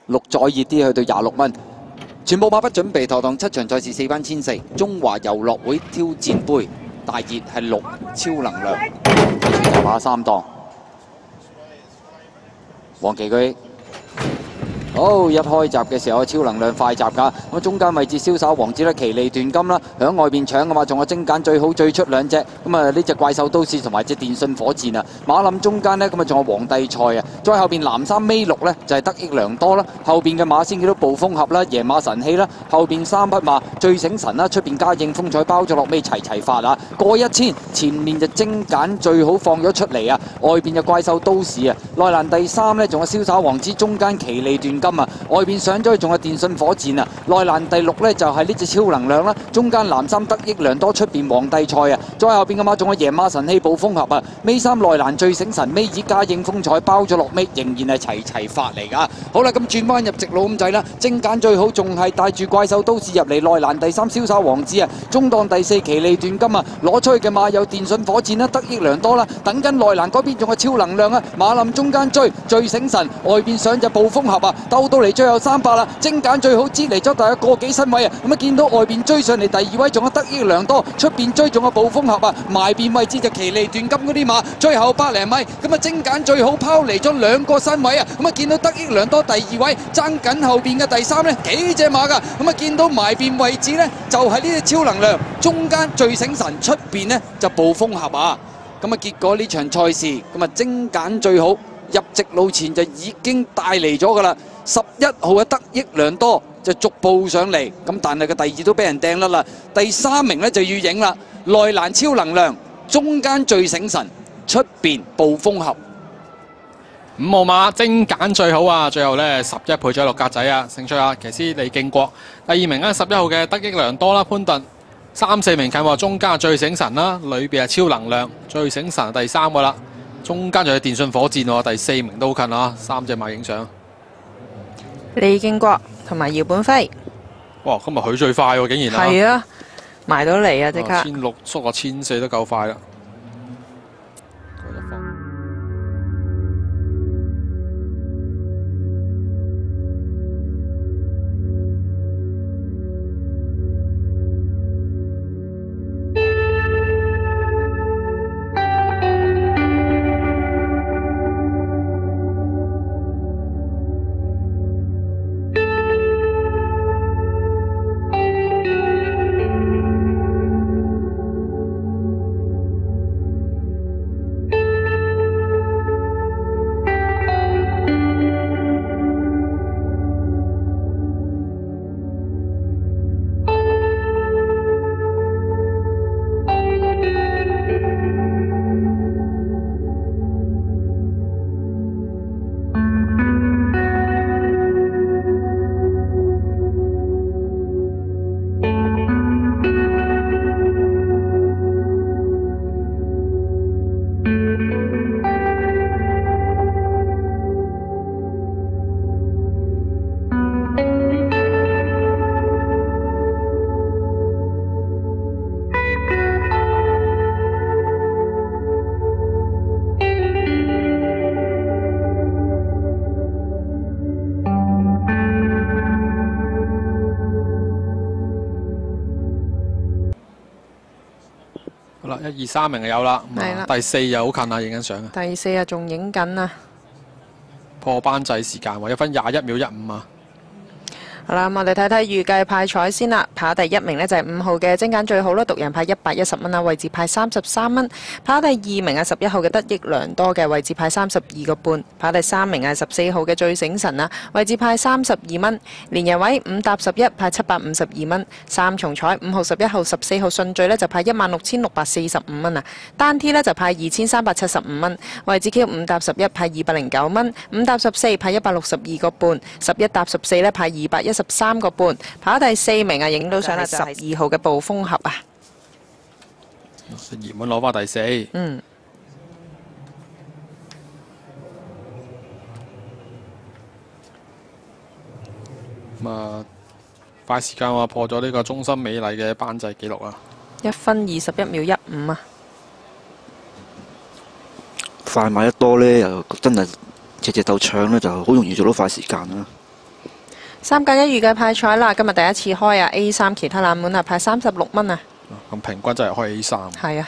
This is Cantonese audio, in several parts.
，6再熱啲去到26蚊。全部馬不準備妥當，7場賽事4班14，中華遊樂會挑戰杯大熱係6超能量，頭馬3檔，黃旗居。 好，一開閘嘅時候，超能量快閘㗎。咁中間位置瀟灑王子咧，奇利斷金啦，響外邊搶嘅話，仲有精簡最好最出兩隻。咁啊，呢隻怪獸都市同埋隻電信火箭啊，馬林中間呢，咁啊仲有皇帝賽啊。再後邊藍衫尾6呢，就係得益良多啦。後邊嘅馬先見到暴風俠啦、野馬神器啦。後邊3匹馬最醒神啦，出邊加應風彩包咗落尾齊發啊。過1000，前面就精簡最好放咗出嚟啊。外邊就怪獸都市啊。內欄第3呢，仲有瀟灑王子，中間奇利斷金啊。 外邊上咗去仲有電信火箭啊，內欄第6呢，就係呢隻超能量啦，中間藍衫得益良多，出邊皇帝賽啊，再後邊嘅馬仲有野馬神器暴風俠啊，尾3內欄最醒神，尾2加應風彩包咗落尾，仍然係齊發嚟㗎。好啦，咁轉彎入直路咁滯啦，精簡最好仲係帶住怪獸都市入嚟，內欄第3瀟灑王子啊，中檔第4奇利斷金啊，攞出去嘅馬有電信火箭啦，得益良多啦，等緊內欄嗰邊仲有超能量啊，馬林中間追最醒神，外邊上隻暴風俠啊，鬥到嚟最後300啦，精簡最好支嚟咗大約個幾身位啊！咁啊見到外邊追上嚟第2位仲有得益良多，出邊追仲有暴風俠啊，埋邊位置就奇利斷金嗰啲馬，最後100零米咁啊精簡最好拋離咗2個身位啊！咁啊見到得益良多第2位，爭緊後邊嘅第3呢幾隻馬㗎，咁啊見到埋邊位置呢，就係呢隻超能量，中間最醒神，出邊呢就暴風俠啊！咁啊結果呢場賽事咁啊精簡最好。 入直路前就已經帶嚟咗㗎啦，11號嘅得益良多就逐步上嚟，咁但係個第2都俾人掟甩啦，第3名呢就要影啦，內欄超能量，中間最醒神，出邊暴風俠。 5號馬精簡最好啊，最後呢11倍咗6格仔啊，勝出啊，騎師李敬國。第2名呢11號嘅得益良多啦，潘頓。3、4名近喎，中間最醒神啦，裏邊係超能量，最醒神第3個啦。 中間仲有電信火箭喎，第4名都好近啊，3隻馬影相。 李敬國同埋姚本輝。 哇！今日佢最快喎，竟然係啊，埋到嚟啊！即刻。 1600縮個1400都夠快啦。啦，1、2、3名就有啦。 係啦。 第4又好近啊，影緊相啊。 第4啊，仲影緊啊。 破班制時間喎，1分21秒15啊。 好啦，咁我哋睇睇預計派彩先啦。跑第1名呢就係5號嘅精簡最好啦，獨人派110蚊啦，位置派33蚊。跑第2名啊11號嘅得益良多嘅位置派32個半。跑第3名啊14號嘅最醒神啊，位置派32蚊。連人位5搭11派752蚊。3重彩5號、11號、14號順序呢就派16645蚊啊。單 T 呢就派2375蚊。位置 Q 5搭11派209蚊。5搭14派162個半。11搭14呢派213個半。跑第4名啊，影到上嚟就係12號嘅暴風俠啊。 葉問攞翻第4。 嗯。 咁啊，快時間喎，破咗呢個中心美麗嘅班制紀錄啊 ！1分21秒15啊！ 快買得多呢，又真係隻隻鬥搶呢，就好容易做到快時間啦。 3+1預計派彩啦，今日第一次開啊 A3，其他冷門啊派36蚊啊。 咁平均真係開 A3。 係啊。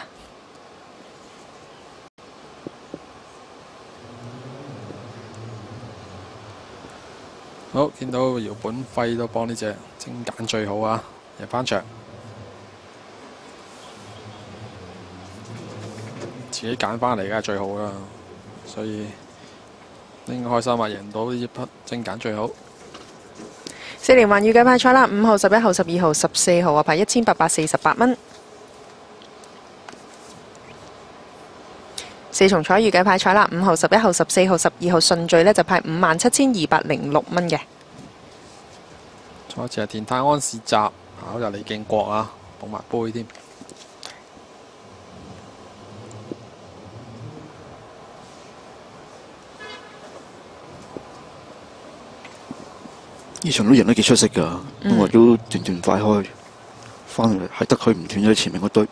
好，見到姚本輝都幫呢隻精簡最好啊，入翻場。自己揀翻嚟梗係最好啦，所以應該開心啊！贏到呢一匹精簡最好。 4連環預計派彩啦，5號、11號、12號、14號啊派1848蚊。4重彩預計派彩啦，5號、11號、14號、12號順序呢就派57,206蚊嘅。 再一次係田泰安市集考入李敬國啊，捧埋杯添。 呢場都贏得幾出色㗎，因為都斷快開，翻嚟係得佢唔斷咗前面嗰堆。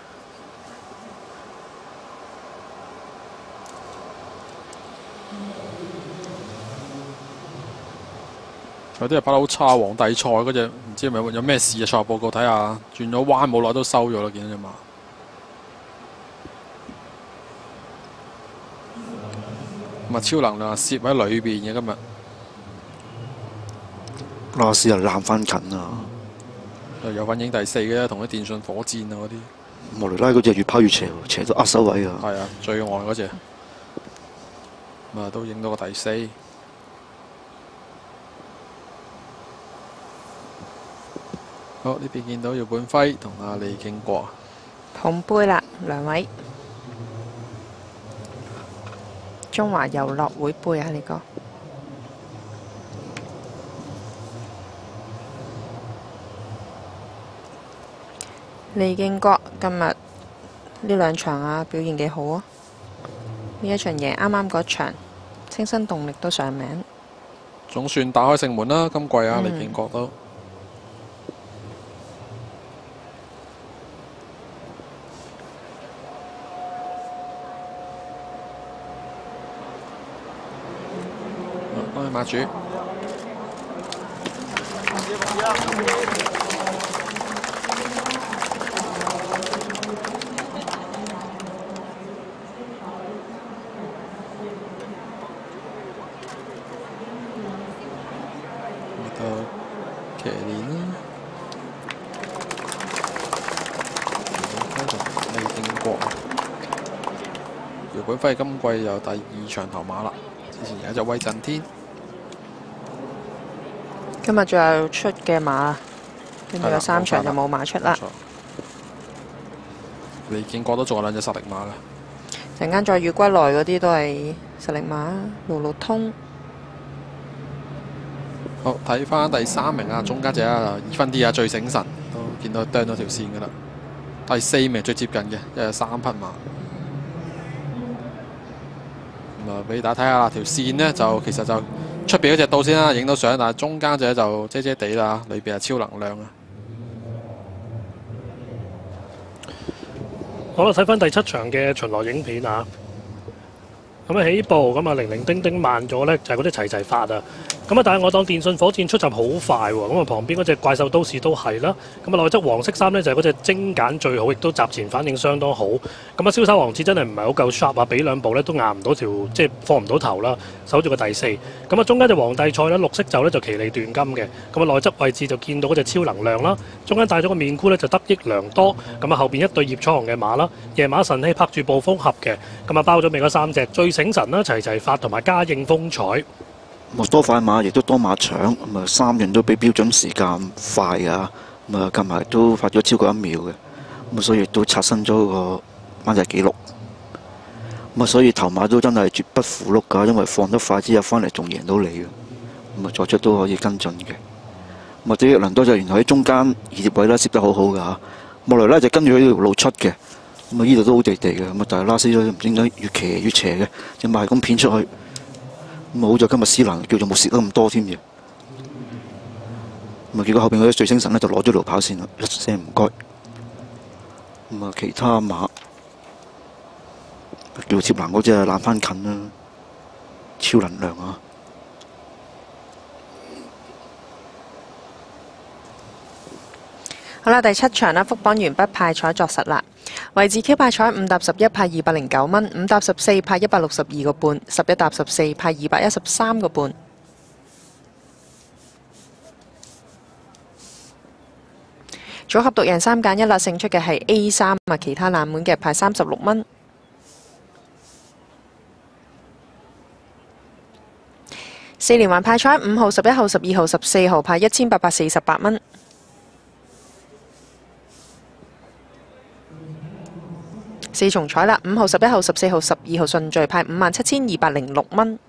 有啲係跑得好差，皇帝賽嗰隻唔知有咩事啊？賽後報告睇下，轉咗彎冇耐都收咗啦，見到隻馬。咁啊，超能量攝喺裏邊嘅今日。 拉斯又攬翻近啊！ 有份影第4嘅，同啲電訊火箭啊嗰啲。 莫雷拉嗰隻越跑越斜，斜到握手位啊！ 係啊，最外嗰隻。咁啊，都影到個第4。好，呢邊見到姚本輝同阿李敬國。 捧杯啦，兩位。中華遊樂會杯啊，呢個。李敬國今日呢兩場啊表現幾好啊！呢一場贏啱啱嗰場，清新動力都上名。 總算打開城門啦，今季啊，李敬國都。恭喜馬主。騎練啦，李敬國，姚本輝今季有第2場頭馬啦，之前有一隻威震天， 今日仲有出嘅馬，跟住有3場就冇馬出啦。 李敬國都仲有2隻實力馬嘅。 陣間再預歸來嗰啲都係實力馬，路路通。 好，睇翻第3名啊，中間隻啊2分啲啊，最醒神都見到啄咗條線噶啦。第4名最接近嘅，因為有3匹馬。咁啊，俾大家睇下啦，條線呢，就其實就出邊嗰隻到先啦，影到相，但係中間隻就遮遮地啦，裏邊係超能量啊。 好啦，睇翻第7場嘅巡邏影片啊。咁啊起步，咁啊零零丁丁慢咗呢，就係嗰啲齊齊發啊。咁啊，但係我當電訊火箭出閘好快喎，咁啊旁邊嗰隻怪獸都市都係啦。咁啊內側黃色衫呢，就係嗰隻精簡最好，亦都閘前反應相當好。咁啊瀟灑王子真係唔係好夠 sharp 啊，俾2步呢都壓唔到條，即係放唔到頭啦，守住個第4。咁啊中間隻皇帝賽呢，綠色袖呢就奇利斷金嘅。咁啊內側位置就見到嗰隻超能量啦，中間帶咗個面箍呢，就得益良多。咁啊後邊一對葉彩虹嘅馬啦，夜馬神器拍住暴風俠嘅。咁啊包咗尾嗰3隻最醒神啦，齊齊發同埋嘉應風采。 多快馬，亦都多馬搶，咁啊3樣都比標準時間快啊！咁啊，近埋都發咗超過1秒嘅，咁啊所以亦都刷新咗個班制紀錄。咁啊，所以頭馬都真係絕不符碌㗎，因為放得快之後翻嚟仲贏到你嘅，咁啊再出都可以跟進嘅。咁啊，啲輪多就原來喺中間2碟位啦，攝得好好㗎嚇。莫雷拉就跟住佢條路出嘅，咁啊呢度都好地地嘅，咁啊但係拉斯咗唔知點解越騎越斜嘅，隻馬係咁片出去。咁好在今日斯蘭叫做冇蝕得咁多添嘅，咁啊結果後邊嗰啲最星神咧就攞咗路跑線啦，一聲唔該。咁啊其他馬叫接欄嗰隻攬翻近啦，超能量啊！ 好啦，第7場啦，復榜完畢，派彩作實啦。位置 Q 派彩5搭11派209蚊，5搭14派162個半，11搭14派213個半。組合獨贏3揀1啦，勝出嘅係 A3啊，其他冷門嘅派36蚊。4連環派彩5號、11號、12號、14號派1848蚊。4重彩啦，5號、11號、14號、12號順序派57206蚊。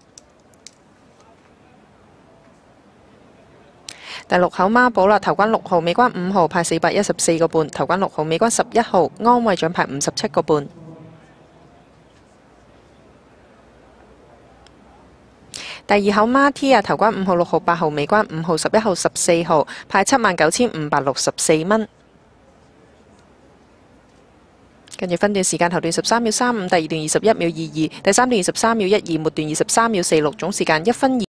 第6口孖寶啦，頭關6號，尾關5號派414個半，頭關6號，尾關11號，安慰獎派57個半。第2口孖 T 啊，頭關5號、6號、8號，尾關5號、11號、14號派79564蚊。跟住分段時間頭段13秒35，第2段21秒22，第3段23秒12，末段23秒46，總時間1分2。